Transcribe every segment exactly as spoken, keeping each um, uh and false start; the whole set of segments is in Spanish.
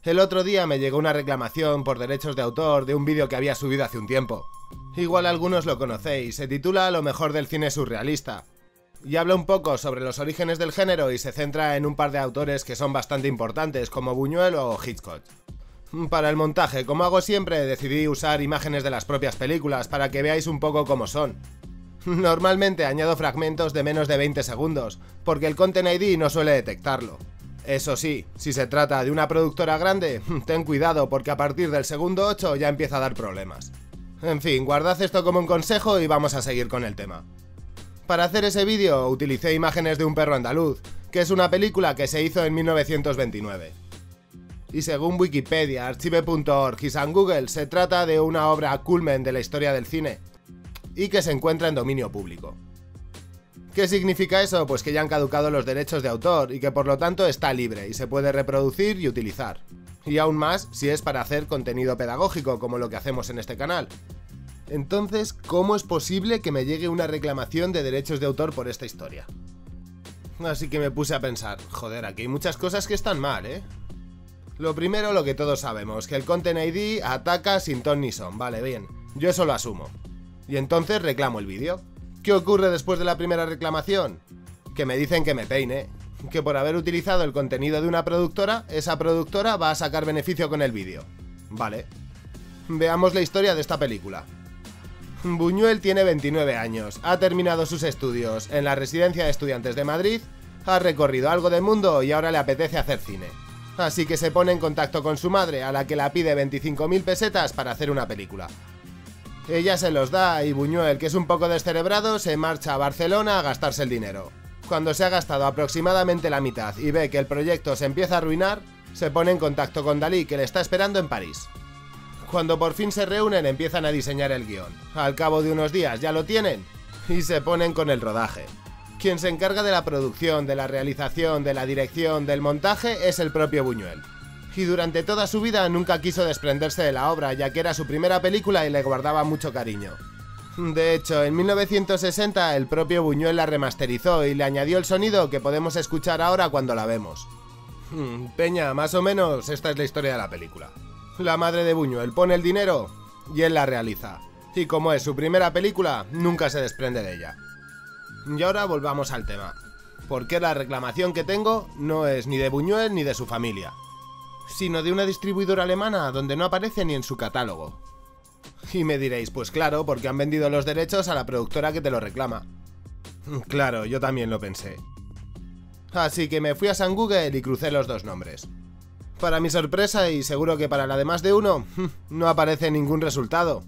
El otro día me llegó una reclamación por derechos de autor de un vídeo que había subido hace un tiempo. Igual algunos lo conocéis, se titula Lo mejor del cine surrealista. Y habla un poco sobre los orígenes del género y se centra en un par de autores que son bastante importantes, como Buñuel o Hitchcock. Para el montaje, como hago siempre, decidí usar imágenes de las propias películas para que veáis un poco cómo son. Normalmente añado fragmentos de menos de veinte segundos, porque el Content I D no suele detectarlo. Eso sí, si se trata de una productora grande, ten cuidado porque a partir del segundo ocho ya empieza a dar problemas. En fin, guardad esto como un consejo y vamos a seguir con el tema. Para hacer ese vídeo utilicé imágenes de Un perro andaluz, que es una película que se hizo en mil novecientos veintinueve. Y según Wikipedia, Archive punto org y San Google, se trata de una obra culmen de la historia del cine, y que se encuentra en dominio público. ¿Qué significa eso? Pues que ya han caducado los derechos de autor y que por lo tanto está libre y se puede reproducir y utilizar. Y aún más si es para hacer contenido pedagógico, como lo que hacemos en este canal. Entonces, ¿cómo es posible que me llegue una reclamación de derechos de autor por esta historia? Así que me puse a pensar, joder, aquí hay muchas cosas que están mal, ¿eh? Lo primero, lo que todos sabemos, que el Content I D ataca sin ton ni son, vale, bien, yo eso lo asumo. Y entonces reclamo el vídeo. ¿Qué ocurre después de la primera reclamación? Que me dicen que me peine, que por haber utilizado el contenido de una productora, esa productora va a sacar beneficio con el vídeo. Vale. Veamos la historia de esta película. Buñuel tiene veintinueve años, ha terminado sus estudios en la Residencia de Estudiantes de Madrid, ha recorrido algo del mundo y ahora le apetece hacer cine. Así que se pone en contacto con su madre, a la que la pide veinticinco mil pesetas para hacer una película. Ella se los da y Buñuel, que es un poco descerebrado, se marcha a Barcelona a gastarse el dinero. Cuando se ha gastado aproximadamente la mitad y ve que el proyecto se empieza a arruinar, se pone en contacto con Dalí, que le está esperando en París. Cuando por fin se reúnen empiezan a diseñar el guión. Al cabo de unos días ya lo tienen y se ponen con el rodaje. Quien se encarga de la producción, de la realización, de la dirección, del montaje es el propio Buñuel. Y durante toda su vida nunca quiso desprenderse de la obra, ya que era su primera película y le guardaba mucho cariño. De hecho, en mil novecientos sesenta el propio Buñuel la remasterizó y le añadió el sonido que podemos escuchar ahora cuando la vemos. Peña, más o menos esta es la historia de la película. La madre de Buñuel pone el dinero y él la realiza. Y como es su primera película, nunca se desprende de ella. Y ahora volvamos al tema. Porque la reclamación que tengo no es ni de Buñuel ni de su familia, sino de una distribuidora alemana donde no aparece ni en su catálogo. Y me diréis, pues claro, porque han vendido los derechos a la productora que te lo reclama. Claro, yo también lo pensé. Así que me fui a San Google y crucé los dos nombres. Para mi sorpresa, y seguro que para la de más de uno, no aparece ningún resultado.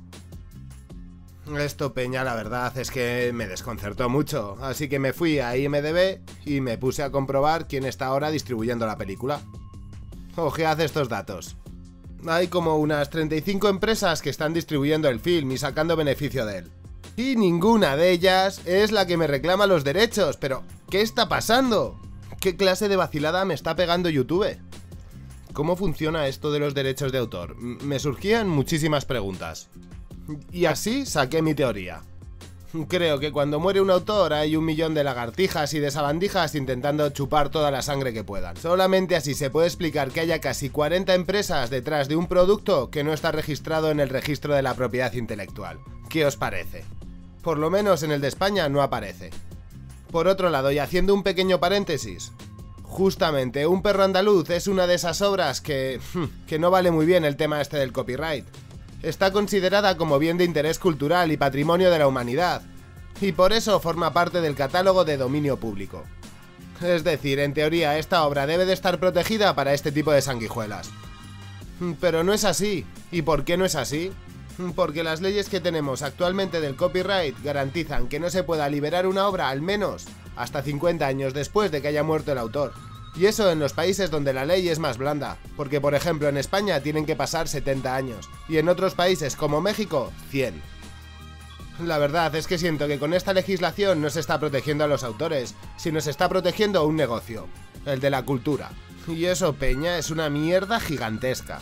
Esto, peña, la verdad es que me desconcertó mucho, así que me fui a I M D B y me puse a comprobar quién está ahora distribuyendo la película. Ojead estos datos. Hay como unas treinta y cinco empresas que están distribuyendo el film y sacando beneficio de él. Y ninguna de ellas es la que me reclama los derechos, pero ¿qué está pasando? ¿Qué clase de vacilada me está pegando YouTube? ¿Cómo funciona esto de los derechos de autor? Me surgían muchísimas preguntas. Y así saqué mi teoría. Creo que cuando muere un autor hay un millón de lagartijas y de sabandijas intentando chupar toda la sangre que puedan. Solamente así se puede explicar que haya casi cuarenta empresas detrás de un producto que no está registrado en el registro de la propiedad intelectual. ¿Qué os parece? Por lo menos en el de España no aparece. Por otro lado, y haciendo un pequeño paréntesis, justamente Un perro andaluz es una de esas obras que, que no vale muy bien el tema este del copyright. Está considerada como bien de interés cultural y patrimonio de la humanidad, y por eso forma parte del catálogo de dominio público. Es decir, en teoría esta obra debe de estar protegida para este tipo de sanguijuelas. Pero no es así. ¿Y por qué no es así? Porque las leyes que tenemos actualmente del copyright garantizan que no se pueda liberar una obra al menos hasta cincuenta años después de que haya muerto el autor. Y eso en los países donde la ley es más blanda, porque por ejemplo en España tienen que pasar setenta años, y en otros países como México, cien. La verdad es que siento que con esta legislación no se está protegiendo a los autores, sino se está protegiendo a un negocio, el de la cultura. Y eso, peña, es una mierda gigantesca.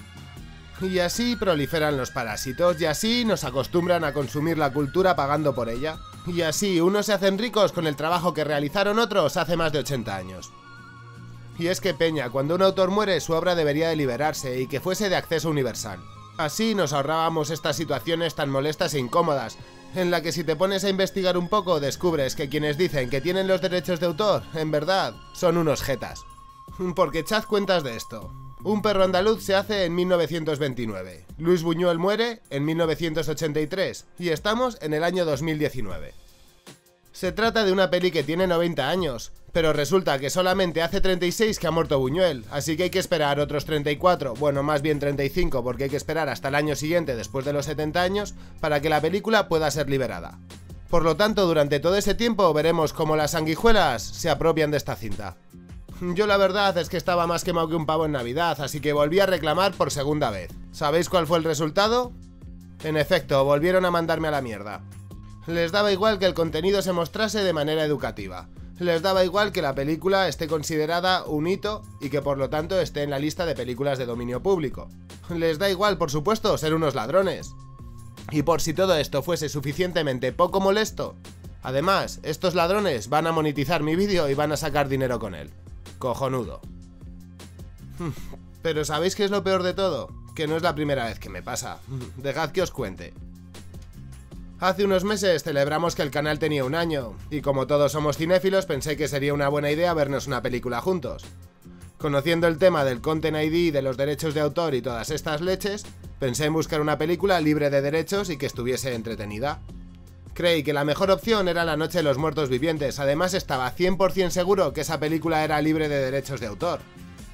Y así proliferan los parásitos, y así nos acostumbran a consumir la cultura pagando por ella. Y así unos se hacen ricos con el trabajo que realizaron otros hace más de ochenta años. Y es que peña, cuando un autor muere su obra debería de liberarse y que fuese de acceso universal. Así nos ahorrábamos estas situaciones tan molestas e incómodas, en la que si te pones a investigar un poco descubres que quienes dicen que tienen los derechos de autor, en verdad, son unos jetas. Porque echad cuentas de esto. Un perro andaluz se hace en mil novecientos veintinueve, Luis Buñuel muere en mil novecientos ochenta y tres y estamos en el año dos mil diecinueve. Se trata de una peli que tiene noventa años, pero resulta que solamente hace treinta y seis que ha muerto Buñuel, así que hay que esperar otros treinta y cuatro, bueno, más bien treinta y cinco, porque hay que esperar hasta el año siguiente, después de los setenta años, para que la película pueda ser liberada. Por lo tanto, durante todo ese tiempo veremos cómo las sanguijuelas se apropian de esta cinta. Yo la verdad es que estaba más quemado que un pavo en Navidad, así que volví a reclamar por segunda vez. ¿Sabéis cuál fue el resultado? En efecto, volvieron a mandarme a la mierda. Les daba igual que el contenido se mostrase de manera educativa. Les daba igual que la película esté considerada un hito y que por lo tanto esté en la lista de películas de dominio público. Les da igual, por supuesto, ser unos ladrones. Y por si todo esto fuese suficientemente poco molesto, además, estos ladrones van a monetizar mi vídeo y van a sacar dinero con él. Cojonudo. Pero ¿sabéis qué es lo peor de todo? Que no es la primera vez que me pasa. Dejad que os cuente. Hace unos meses celebramos que el canal tenía un año, y como todos somos cinéfilos pensé que sería una buena idea vernos una película juntos. Conociendo el tema del Content I D, de los derechos de autor y todas estas leches, pensé en buscar una película libre de derechos y que estuviese entretenida. Creí que la mejor opción era La Noche de los Muertos Vivientes, además estaba cien por cien seguro que esa película era libre de derechos de autor.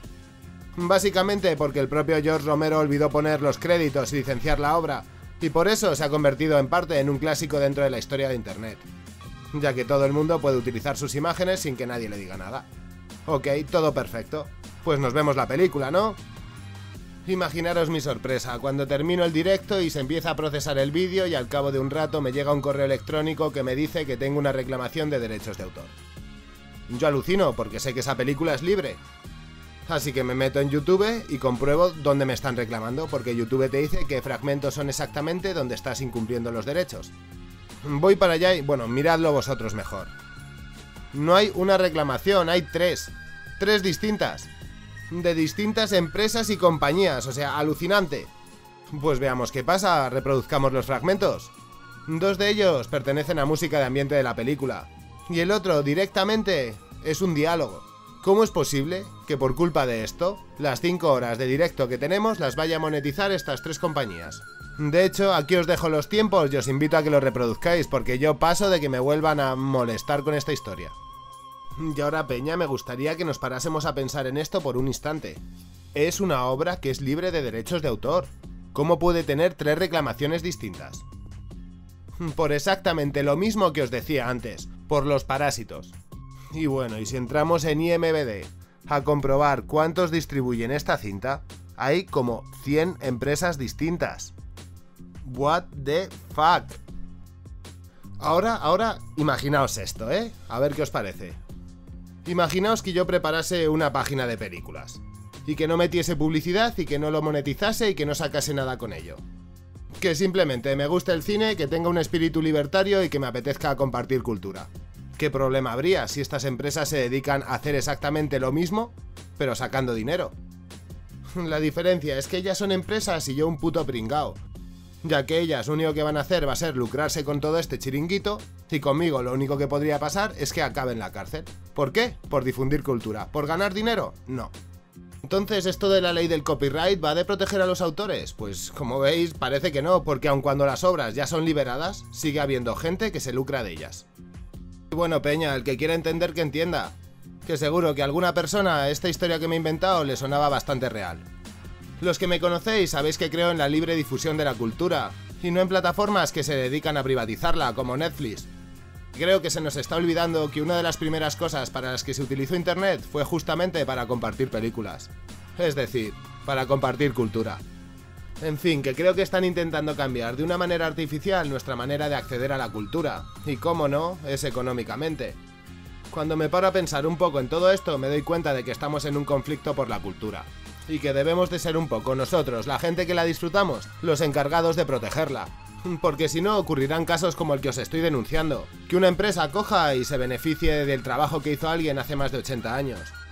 Básicamente porque el propio George Romero olvidó poner los créditos y licenciar la obra, y por eso se ha convertido en parte en un clásico dentro de la historia de internet, ya que todo el mundo puede utilizar sus imágenes sin que nadie le diga nada. Ok, todo perfecto. Pues nos vemos la película, ¿no? Imaginaros mi sorpresa cuando termino el directo y se empieza a procesar el vídeo y al cabo de un rato me llega un correo electrónico que me dice que tengo una reclamación de derechos de autor. Yo alucino porque sé que esa película es libre. Así que me meto en YouTube y compruebo dónde me están reclamando, porque YouTube te dice qué fragmentos son exactamente donde estás incumpliendo los derechos. Voy para allá y, bueno, miradlo vosotros mejor. No hay una reclamación, hay tres. Tres distintas. De distintas empresas y compañías, o sea, alucinante. Pues veamos qué pasa, reproduzcamos los fragmentos. Dos de ellos pertenecen a música de ambiente de la película, y el otro directamente es un diálogo. ¿Cómo es posible que por culpa de esto, las cinco horas de directo que tenemos las vaya a monetizar estas tres compañías? De hecho, aquí os dejo los tiempos y os invito a que los reproduzcáis, porque yo paso de que me vuelvan a molestar con esta historia. Y ahora, peña, me gustaría que nos parásemos a pensar en esto por un instante. Es una obra que es libre de derechos de autor. ¿Cómo puede tener tres reclamaciones distintas? Por exactamente lo mismo que os decía antes, por los parásitos. Y bueno, y si entramos en I M D B a comprobar cuántos distribuyen esta cinta, hay como cien empresas distintas. What the fuck. Ahora, ahora, imaginaos esto, ¿eh? A ver qué os parece. Imaginaos que yo preparase una página de películas, y que no metiese publicidad y que no lo monetizase y que no sacase nada con ello. Que simplemente me guste el cine, que tenga un espíritu libertario y que me apetezca compartir cultura. ¿Qué problema habría si estas empresas se dedican a hacer exactamente lo mismo, pero sacando dinero? La diferencia es que ellas son empresas y yo un puto pringao, ya que ellas lo único que van a hacer va a ser lucrarse con todo este chiringuito, y conmigo lo único que podría pasar es que acabe en la cárcel. ¿Por qué? Por difundir cultura. ¿Por ganar dinero? No. Entonces, ¿esto de la ley del copyright va de proteger a los autores? Pues, como veis, parece que no, porque aun cuando las obras ya son liberadas, sigue habiendo gente que se lucra de ellas. Y bueno, peña, el que quiera entender que entienda, que seguro que a alguna persona esta historia que me he inventado le sonaba bastante real. Los que me conocéis sabéis que creo en la libre difusión de la cultura, y no en plataformas que se dedican a privatizarla, como Netflix. Creo que se nos está olvidando que una de las primeras cosas para las que se utilizó internet fue justamente para compartir películas. Es decir, para compartir cultura. En fin, que creo que están intentando cambiar de una manera artificial nuestra manera de acceder a la cultura, y cómo no, es económicamente. Cuando me paro a pensar un poco en todo esto, me doy cuenta de que estamos en un conflicto por la cultura, y que debemos de ser un poco nosotros, la gente que la disfrutamos, los encargados de protegerla. Porque si no, ocurrirán casos como el que os estoy denunciando, que una empresa coja y se beneficie del trabajo que hizo alguien hace más de ochenta años.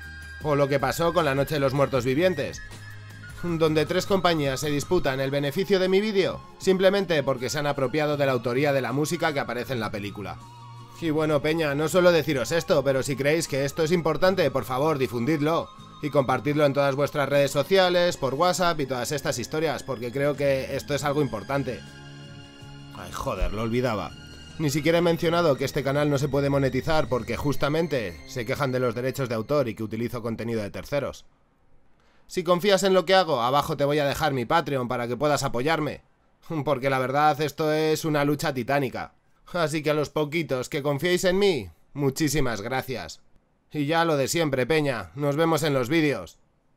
O lo que pasó con la Noche de los Muertos Vivientes, donde tres compañías se disputan el beneficio de mi vídeo, simplemente porque se han apropiado de la autoría de la música que aparece en la película. Y bueno, peña, no suelo deciros esto, pero si creéis que esto es importante, por favor, difundidlo. Y compartidlo en todas vuestras redes sociales, por WhatsApp y todas estas historias, porque creo que esto es algo importante. Ay, joder, lo olvidaba. Ni siquiera he mencionado que este canal no se puede monetizar porque justamente se quejan de los derechos de autor y que utilizo contenido de terceros. Si confías en lo que hago, abajo te voy a dejar mi Patreon para que puedas apoyarme. Porque la verdad esto es una lucha titánica. Así que a los poquitos que confiéis en mí, muchísimas gracias. Y ya lo de siempre, peña, nos vemos en los vídeos.